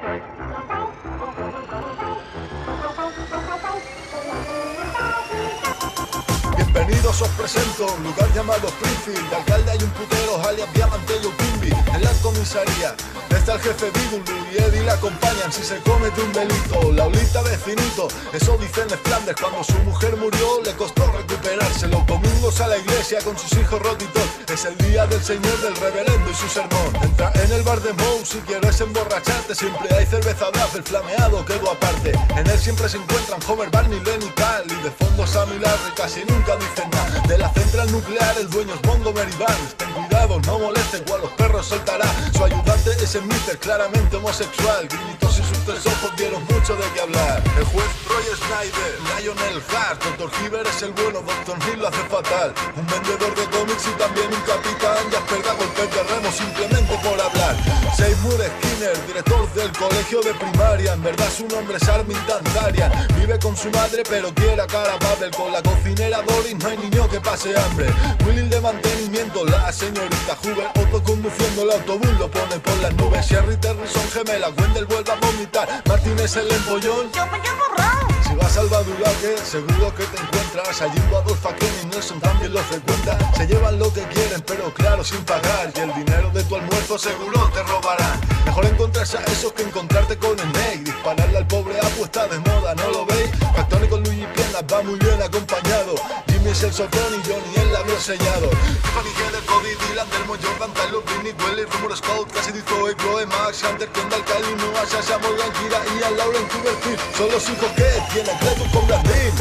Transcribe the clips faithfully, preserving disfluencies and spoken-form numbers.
Bienvenidos, os presento un lugar llamado Springfield. De alcalde hay un putero, alias Diamante y Pimbi. En la comisaría está el jefe Bidulu y Eddie le acompañan si se comete un delito. La olita vecinito, eso dicen en Flanders. Cuando su mujer murió le costó recuperarse. Los domingos a la iglesia con sus hijos rotitos. Es el día del señor, del reverendo y su sermón. Entra en el bar de Moe si quieres emborracharte. Siempre hay cerveza Duff, el flameado quedó aparte. En él siempre se encuentran Homer, Barney, Lenny, Cal. Y de fondo Sammy Larry casi nunca dicen nada. De la central nuclear el dueño es Montgomery Barnes. Ten cuidado, no molestes o a los perros soltará. Su ayudante es el mister, claramente homosexual. Grinitos y sus tres ojos dieron mucho de qué hablar. El juez Roy Snyder, Lionel Hart. Doctor Hibbert es el bueno, Doctor Hill lo hace fatal. Un vendedor de cómics y también un capitán. Jasper da golpes de remo simplemente por hablar. Seymour Skinner, director del colegio de primaria. En verdad su nombre es Armin Tantarian. Vive con su madre pero quiere a cara Babel. Con la cocinera Doris no hay niño que pase hambre. Willy de mantenimiento, la señorita Hoover. Otto conduciendo el autobús lo pone por las nubes. Sherry y Terry son gemelas, Wendell vuelve a vomitar. Martín es el empollón. Yo me llamo Ron. Si vas al Badulaque, seguro que te encuentras allí Adolf Aken y Nelson también lo frecuenta. Se llevan lo que quieren, pero claro, sin pagar. Y el dinero de tu almuerzo seguro te robarán. Mejor encontrarse a esos que encontrarte con el Snake. Dispararle al pobre Apu está de moda, ¿no lo veis? Factoni con Luigi Piernas va muy bien acompañado. Jimmy es el sotón y Johnny el labio sellado. Tiffany Heather, Cody, Dylan, Delmo, Jordan, Tyler, Britney, Welly, Rumor Scout, Cassidy, Zoe, Chloe, Max, Hunter, Kendall, Kylie, Noah, Sasha, Morgan, Kira y a Lauren Kubertin. Son los hijos que tiene Cletus con Blandín.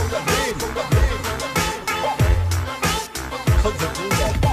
Hijos de puta.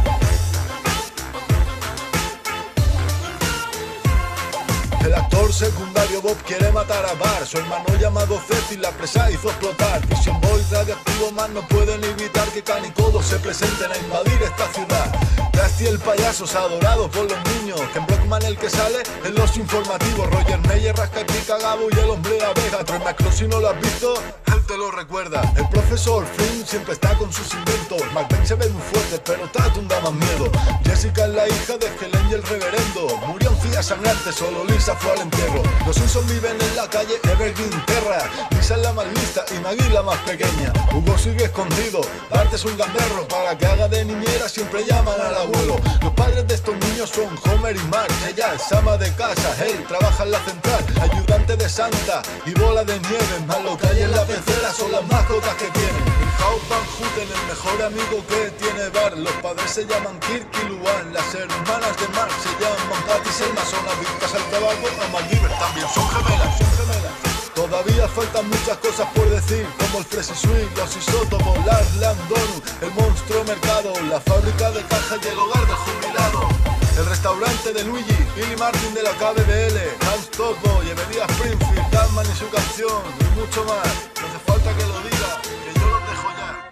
El actor secundario Bob quiere matar a Bar. Su hermano llamado Cecil la presa hizo explotar. Vision Boy radioactivo más no pueden evitar que Canicodo se presenten a invadir esta ciudad. Krusty el payaso es adorado por los niños. Ken Brockman el que sale en los informativos. Roger Meyer, Rasca y Pica Gabo y el hombre abeja. Troy McClure si no lo has visto, él te lo recuerda. El profesor Flynn siempre está con sus inventos. McBain se ve muy fuerte pero Tatum da más miedo. Jessica es la hija de Helen y el reverendo. Murió en fía sangrante, solo Lisa fue al entierro. Los Simpsons viven en la calle Evergreen Terra. Lisa es la más lista y Maggie la más pequeña. Hugo sigue escondido, Bart es un gamberro. Para que haga de niñera siempre llaman al abuelo. Los padres de estos niños son Homer y Marge. Ella es ama de casa, él trabaja en la central. Ayudante de Santa y bola de nieve. Más lo que hay en la pecera son las mascotas que tienen. Milhouse Van Houten, el mejor amigo que tiene Bart. Los padres se llaman Kirk y Luan. Las hermanas de Mark se llaman Patty y Selma. Son adictas al tabaco, a MacGyver también son gemelas, son gemelas. Todavía faltan muchas cosas por decir, como el Fresh Sweet, los isótopos, Lars Landonu, el monstruo mercado, la fábrica de caja y el hogar del jubilado, el restaurante de Luigi, Billy Martin de la K B B L, Hans Topo, Evería Springfield, Batman y su canción, y mucho más. No hace falta que lo diga, que yo lo dejo ya.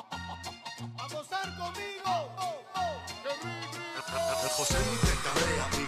¡A gozar conmigo! ¡Oh, oh! ¡Qué rico! El José ni te cabrea.